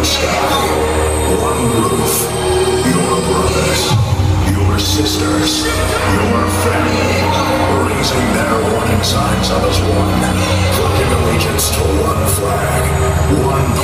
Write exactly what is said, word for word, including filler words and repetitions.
sky. One roof. Your brothers. Your sisters. Your family. Raising their warning signs on us one. Pledging allegiance to one flag. One